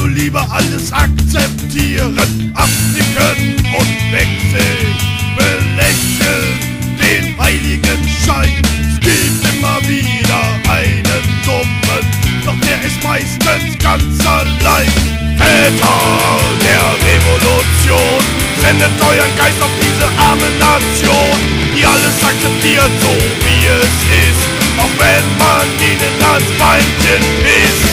also lieber alles akzeptieren, abnicken und wegsehen, belächeln den Heiligenschein. Es gibt immer wieder einen Dummen, doch der ist meistens ganz allein. Väter der Revolution, sendet euren Geist auf diese arme Nation, die alles akzeptiert, so wie es ist, auch wenn man ihnen das Beinchen ist.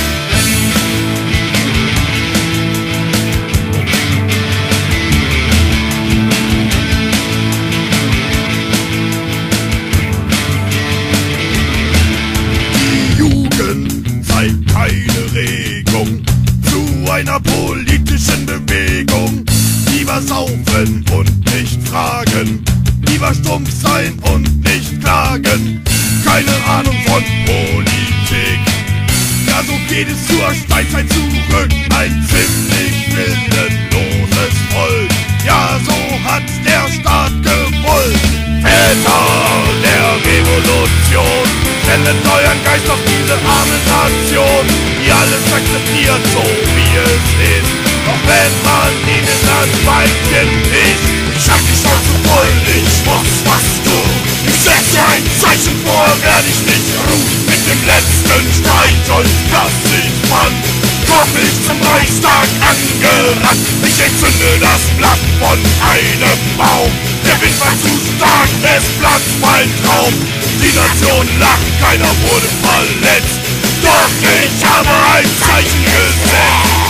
Die Jugend zeigt keine Regung zu einer politischen Bewegung. Lieber saufen und nicht fragen, lieber stumpf sein und nicht klagen. Keine Ahnung von Politik, ja so geht es zur Steinzeit zurück. Ein ziemlich willenloses Volk, ja so hat der Staat gewollt. Väter der Revolution, sendet euren Geist auf diese arme Nation, die alles akzeptiert, so wie es ist, auch wenn man ihnen das Beinchen ist. Ich hab die Schnauze voll, ich muss was tun. Ich setze ein Zeichen vor, werd ich nicht ruhen. Mit dem letzten Streitholz, das ich fand, komm ich zum Reichstag angerannt. Ich entzünde das Blatt von einem Baum. Der Wind war zu stark, es platzt mein Traum. Die Nation lacht, keiner wurde verletzt, doch ich habe ein Zeichen gesetzt.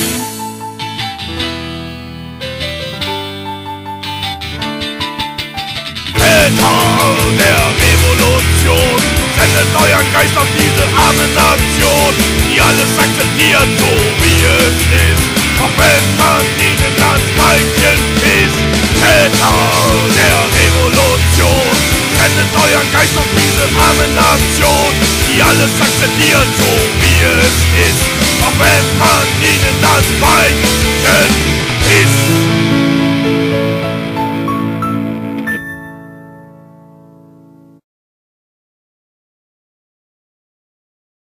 Väter der Revolution, sendet euren Geist auf diese arme Nation, die alles akzeptiert, so wie es ist, auch wenn man ihnen das Beinchen ist. Väter der Revolution, sendet euren Geist auf diese arme Nation, die alles akzeptiert, so wie es ist, auch wenn man ihnen das Beinchen ist.